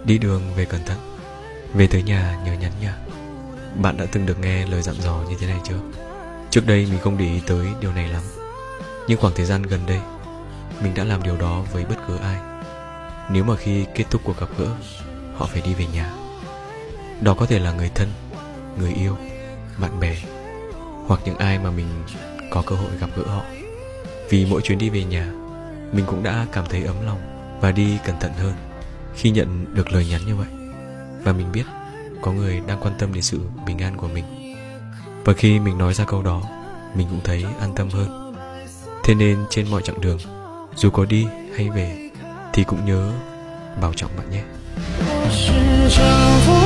Đi đường về cẩn thận, về tới nhà nhớ nhắn nha. Bạn đã từng được nghe lời dặn dò như thế này chưa? Trước đây mình không để ý tới điều này lắm, nhưng khoảng thời gian gần đây mình đã làm điều đó với bất cứ ai. Nếu mà khi kết thúc cuộc gặp gỡ, họ phải đi về nhà, đó có thể là người thân, người yêu, bạn bè, hoặc những ai mà mình có cơ hội gặp gỡ họ. Vì mỗi chuyến đi về nhà, mình cũng đã cảm thấy ấm lòng và đi cẩn thận hơn khi nhận được lời nhắn như vậy. Và mình biết có người đang quan tâm đến sự bình an của mình. Và khi mình nói ra câu đó, mình cũng thấy an tâm hơn. Thế nên trên mọi chặng đường, dù có đi hay về, thì cũng nhớ bảo trọng bạn nhé.